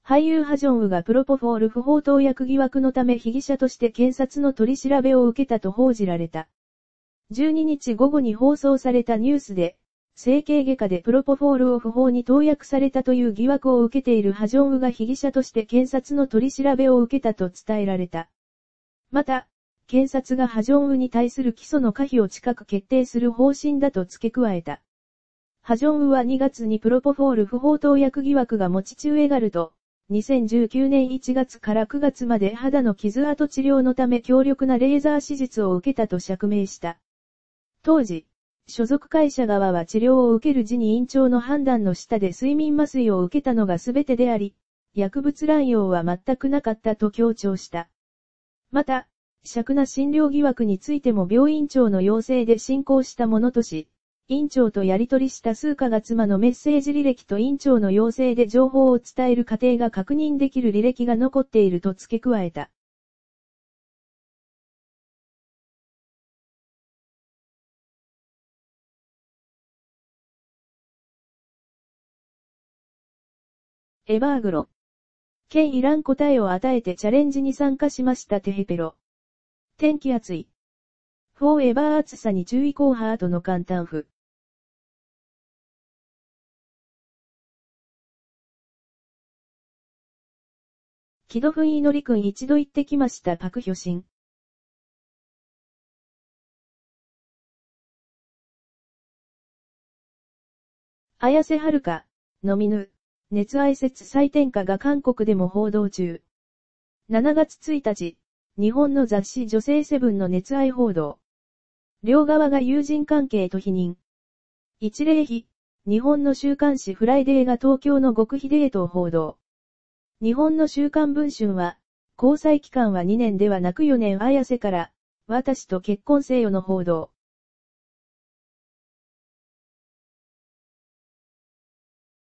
俳優ハジョンウがプロポフォール不法投薬疑惑のため被疑者として検察の取り調べを受けたと報じられた。12日午後に放送されたニュースで、整形外科でプロポフォールを不法に投薬されたという疑惑を受けているハジョンウが被疑者として検察の取り調べを受けたと伝えられた。また、検察がハジョンウに対する起訴の可否を近く決定する方針だと付け加えた。ハジョンウは2月にプロポフォール不法投薬疑惑が持ち中エガルと、2019年1月から9月まで肌の傷跡治療のため強力なレーザー手術を受けたと釈明した。当時、所属会社側は治療を受ける時に院長の判断の下で睡眠麻酔を受けたのが全てであり、薬物乱用は全くなかったと強調した。また、癪な診療疑惑についても病院長の要請で進行したものとし、院長とやり取りした数ヶ月間のメッセージ履歴と院長の要請で情報を伝える過程が確認できる履歴が残っていると付け加えた。エバーグロ。県イラン答えを与えてチャレンジに参加しましたテヘペロ。天気暑い。フォーエバー暑さに注意コーハートの簡単譜。キドフンイノリ君一度行ってきましたパクヒョシン。綾瀬はるか、のみぬ。熱愛説再転化が韓国でも報道中。7月1日、日本の雑誌女性セブンの熱愛報道。両側が友人関係と否認。一例日、日本の週刊誌フライデーが東京の極秘デートを報道。日本の週刊文春は、交際期間は2年ではなく4年綾瀬から、私と結婚せよの報道。